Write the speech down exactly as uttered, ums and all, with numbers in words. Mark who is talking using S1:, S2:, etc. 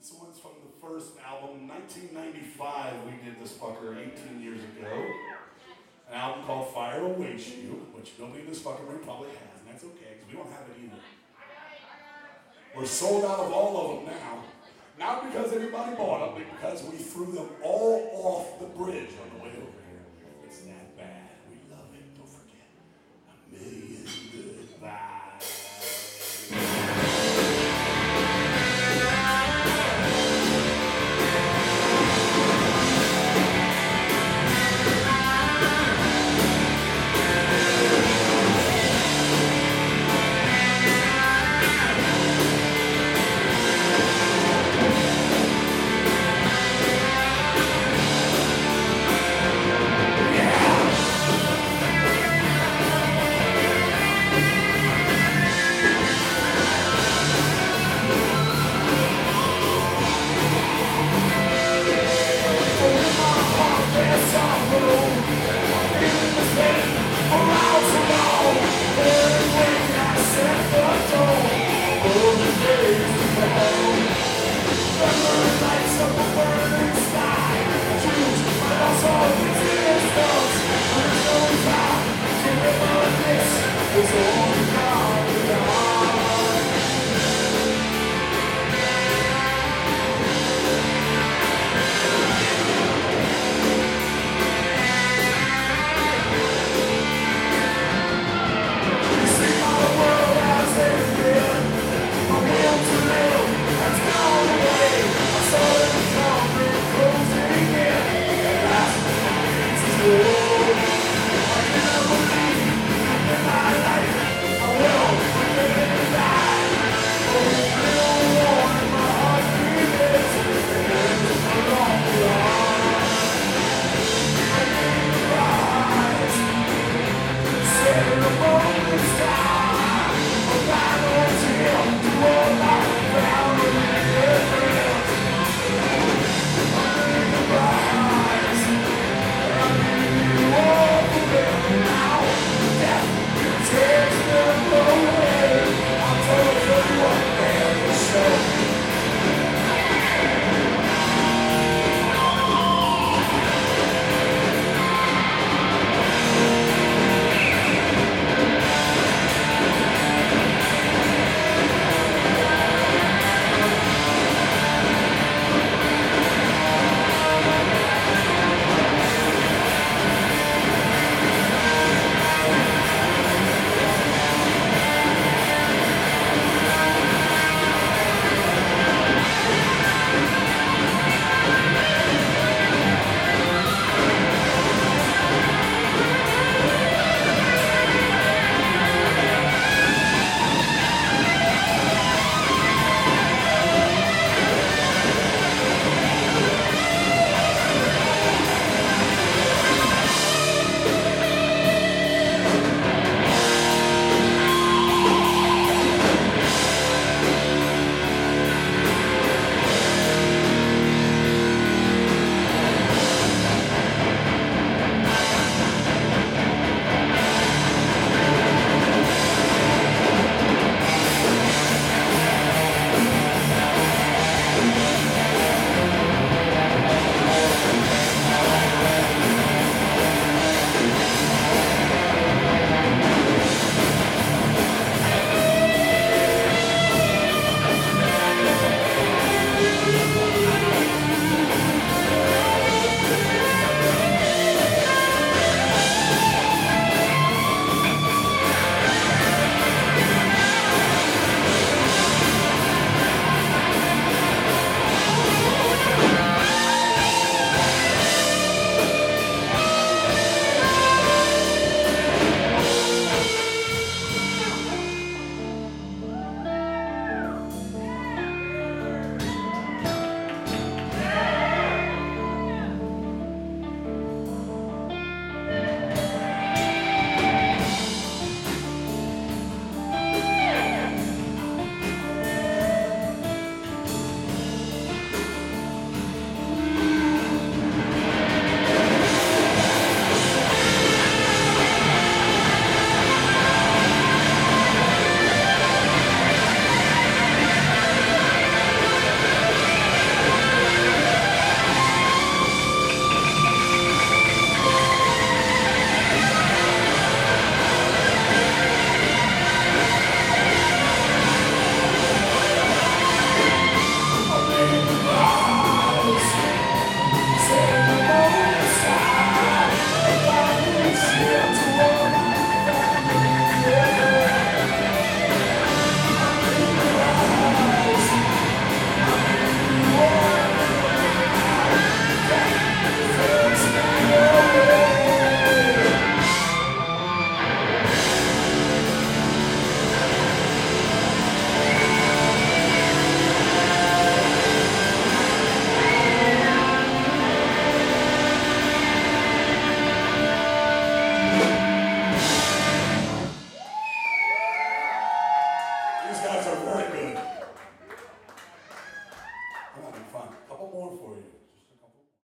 S1: This one's from the first album, nineteen ninety-five. We did this fucker eighteen years ago. An album called Fire Awaits You, which nobody in this fucking room probably has, and that's okay, because we don't have it either. We're sold out of all of them now. Not because everybody bought them, but because we threw them all off the bridge on the way over here. It's that bad. We love it. Don't forget. A million goodbyes.
S2: Yeah!
S1: I'm having fun. A couple more for you.